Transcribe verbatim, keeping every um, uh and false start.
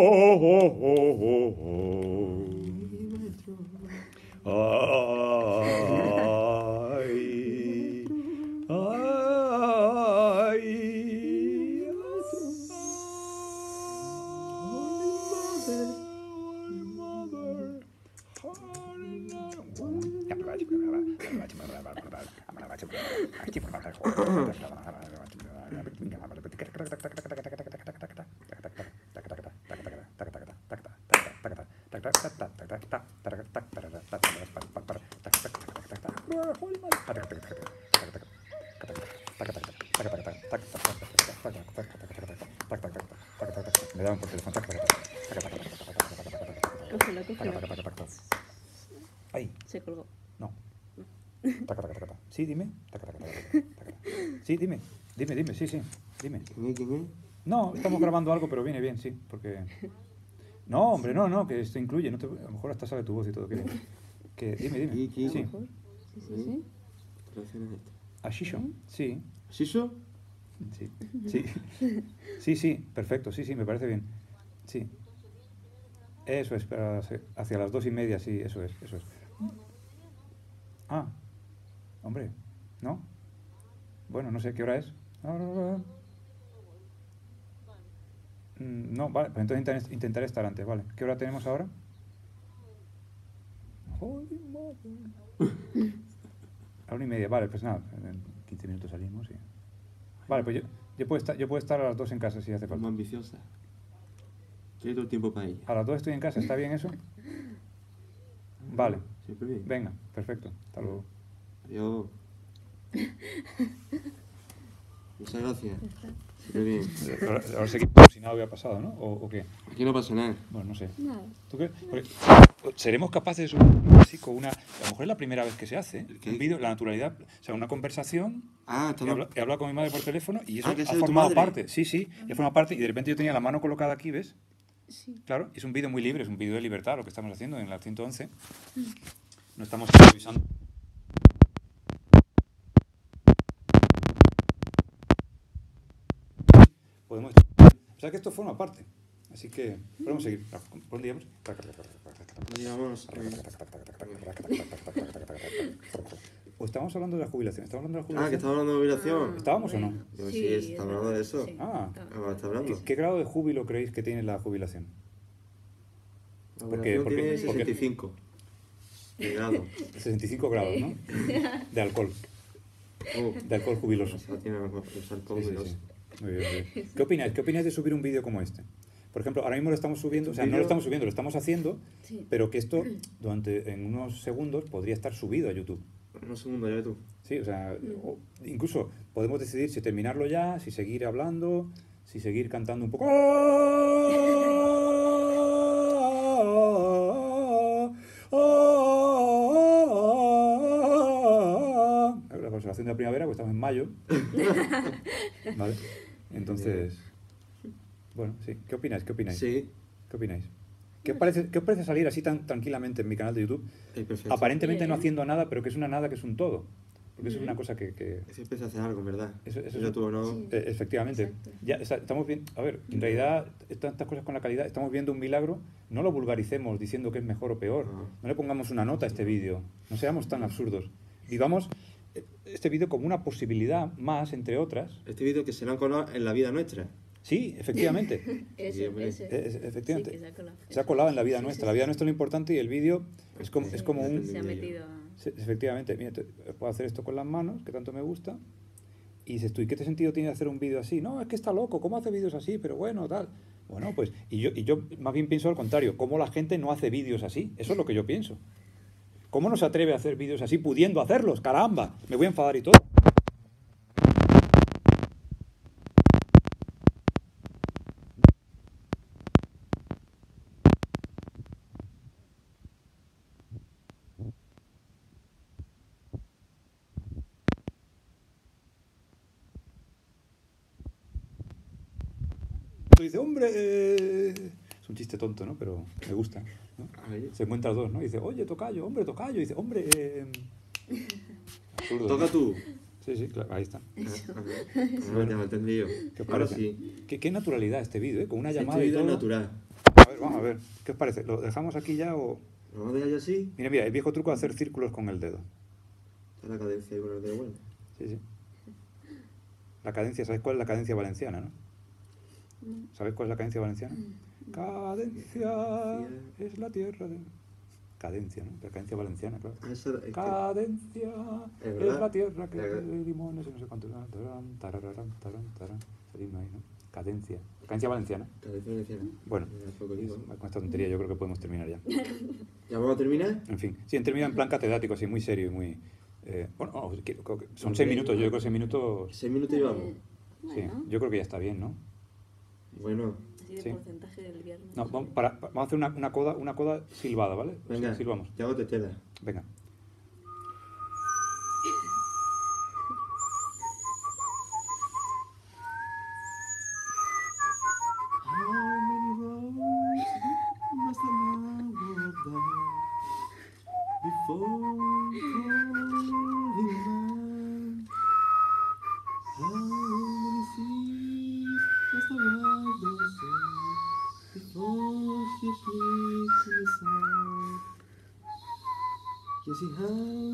Me daban por teléfono. Cógelo, cógelo. Ahí. Se colgó. No. Sí, dime. Sí, dime. Dime, dime, sí, sí. Dime. ¿Quién es? ¿Quién es? No, estamos grabando algo, pero viene bien, sí, porque... No, hombre, no, no, que esto incluye, no te... a lo mejor hasta sale tu voz y todo. Que, que... Dime, dime. ¿Qui- quién? Sí. Sí, sí, sí. ¿Qué relación es esta? ¿Ashisho? Sí. ¿Shiso? Sí. Sí. Sí, sí, perfecto, sí, sí, me parece bien. Sí. Eso es, para- hacia las dos y media, sí, eso es, eso es. Ah, hombre, ¿no? Bueno, no sé, ¿qué hora es? Mm, No, vale, pues entonces intentaré, intentaré estar antes, vale. ¿Qué hora tenemos ahora? Holy mother. A la una y media, vale, pues nada, en quince minutos salimos y... Vale, pues yo, yo, puedo estar, yo puedo estar a las dos en casa si hace Como falta. ambiciosa. Quiero todo el tiempo para ella. A las dos estoy en casa, ¿está bien eso? Vale, Siempre bien. venga, perfecto, hasta luego. Adiós. Muchas gracias. Siempre bien. Ahora, ahora seguimos como si nada hubiera pasado, ¿no? ¿O, o qué? Aquí no pasa nada. Bueno, no sé. Nada. ¿Tú qué? Porque ¿seremos capaces de subir algo así con una... A lo mejor es la primera vez que se hace, ¿eh? ¿Qué? Un vídeo, la naturalidad, o sea, una conversación... Ah, está He hablado, he hablado con mi madre por teléfono y eso Ah, que ha esa es tu formado madre. parte. Sí, sí, ya forma parte y de repente yo tenía la mano colocada aquí, ¿ves? Sí. Claro, es un vídeo muy libre, es un vídeo de libertad lo que estamos haciendo en la ciento once. No estamos revisando. Podemos... O sea que esto forma parte. Así que podemos seguir. ¿Por dónde íbamos? Digamos, O estábamos hablando de la jubilación. ¿Estábamos hablando de la ah, que jubilación? estaba hablando de jubilación. ¿Estábamos o no? Yo sí, está hablando de eso. Sí. Ah. Ah, está hablando. ¿Qué, qué grado de júbilo creéis que tiene la jubilación? La Porque- jubilación porque- tiene porque- sesenta y cinco. De grado. sesenta y cinco grados, ¿no? De alcohol. Oh, De alcohol jubiloso. o sea, tiene algo- los alcohol Sí, sí, jubiloso. sí. Muy bien, muy bien. ¿Qué opináis? ¿Qué opináis de subir un vídeo como este? Por ejemplo, ahora mismo lo estamos subiendo, o sea, no lo Vídeo- estamos subiendo, lo estamos haciendo, Sí. pero que esto durante en unos segundos podría estar subido a YouTube. Unos segundos, ya tú. Sí, o sea, o- incluso podemos decidir si terminarlo ya, si seguir hablando, si seguir cantando un poco. La conservación de la primavera, pues estamos en mayo. ¿Vale? Entonces, bueno, sí. ¿Qué opináis? ¿Qué opináis? Sí, ¿Qué opináis? ¿Qué os parece, qué os parece salir así tan tranquilamente en mi canal de YouTube? es perfecto. Aparentemente no Bien. haciendo nada, pero que es una nada que es un todo. Porque eso es una cosa que... que Siempre se hace algo, en verdad. Eso- eso Yo es- tú, ¿no? Sí. eh, efectivamente. Exacto. Ya, o sea, estamos bien, a ver, en realidad, tantas cosas con la calidad, estamos viendo un milagro, no lo vulgaricemos diciendo que es mejor o peor. No. No le pongamos una nota a este vídeo. No seamos tan absurdos. Vivamos eh, este vídeo como una posibilidad más, entre otras. Este vídeo que se lo han colado en la vida nuestra. Sí, efectivamente. Ese, hombre. ese. Eh, es- efectivamente. Sí, que se ha colado. Se ha colado en la vida Sí, nuestra. sí, La vida sí. nuestra es lo importante y el vídeo es como, es como un... Se ha metido a... Sí, efectivamente, mira, te- puedo hacer esto con las manos, que tanto me gusta, y dices tú, ¿y qué te sentido tiene hacer un vídeo así? No, es que está loco, ¿cómo hace vídeos así? Pero bueno, tal. Bueno, pues, y yo, y yo más bien pienso al contrario, ¿cómo la gente no hace vídeos así? Eso es lo que yo pienso. ¿Cómo no se atreve a hacer vídeos así pudiendo hacerlos? ¡Caramba! Me voy a enfadar y todo. Y dice, hombre, eh", es un chiste tonto, ¿no? Pero me gusta, ¿no? Ahí. Se encuentran dos, ¿no? Y dice, oye, tocayo, hombre, tocayo. Y dice, hombre, eh... absurdo, Toca ¿no? tú. Sí, sí, claro, ahí está. Ajá. No, ya me he entendido. ¿Qué os Ahora parece? sí. Qué, qué naturalidad este vídeo, ¿eh? Con una Este llamada y vídeo todo. es natural. ver, vamos a ver. ¿Qué os parece? ¿Lo dejamos aquí ya o...? ¿Lo vamos a dejar ya así? Mira, mira, el viejo truco de hacer círculos con el dedo. Está la cadencia ahí con el dedo bueno. Sí, sí. La cadencia, ¿sabéis cuál es la cadencia valenciana, no? ¿Sabéis cuál es la cadencia valenciana? Cadencia es la tierra de... Cadencia, ¿no? La cadencia valenciana, claro. Ah, eso es que... Cadencia Es es verdad. la tierra que Es verdad. de limones y no sé cuánto. Tararán, tararán, tararán, tararán. Seguimos ahí, ¿no? Cadencia. Cadencia valenciana. Cadencia valenciana. Bueno, Mira, poco digo, ¿no? con esta tontería yo creo que podemos terminar ya. ¿Ya vamos a terminar? En fin, sí, en términos en plan catedrático, así muy serio y muy... eh, bueno, oh, que- que- son Ok. seis minutos, yo creo que seis minutos... ¿Seis minutos llevamos? Eh, Sí, bueno, yo creo que ya está bien, ¿no? Bueno, así de sí. porcentaje del viernes. No, vamos, para- pa- vamos a hacer una, una coda, una coda silbada, ¿vale? venga, Silbamos. ya hago tetela. Venga. How many roads must a man walk down before calling man? How many seas must a wild dove sail before she sleeps in the sun? You see how